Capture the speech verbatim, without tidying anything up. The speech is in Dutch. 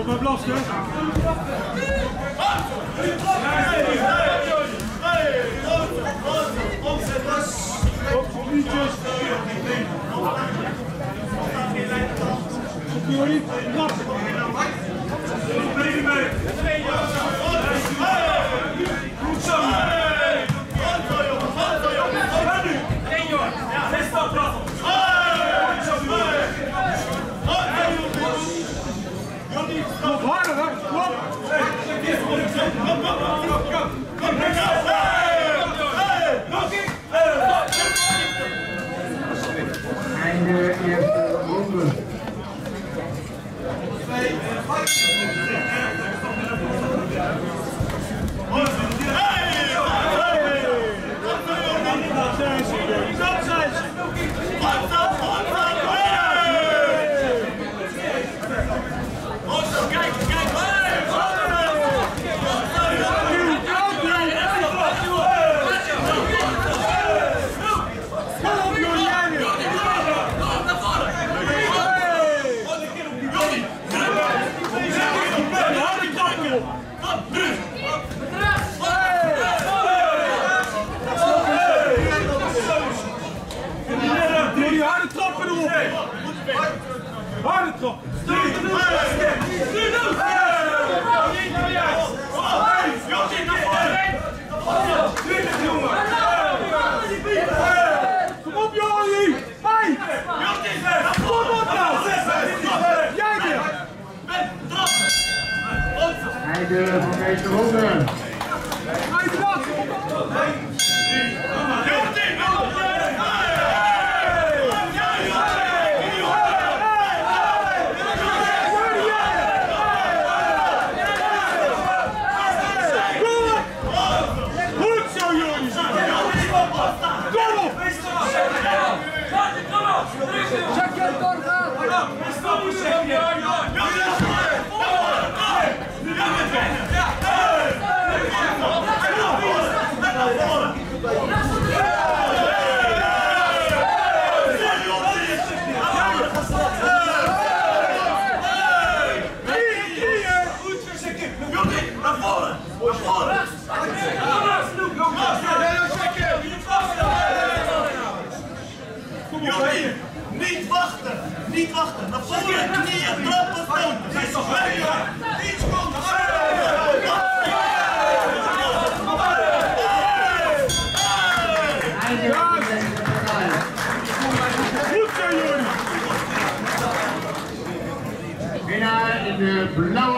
maar blasten. Op liedjes. Op jullie. Blast. Goed zo. Kom harder, hè? Kom! Kom, kom, kom, kom! Einde eerste ronde. Harde trap! Kom op Jordi! Hey! Kom op nou! Jij weer! Einde van deze ronde. Hij blast! Jullie, niet wachten, niet wachten, naar voren, knieën, trappen, stoten. Niet komt. Winnaar in de blauwe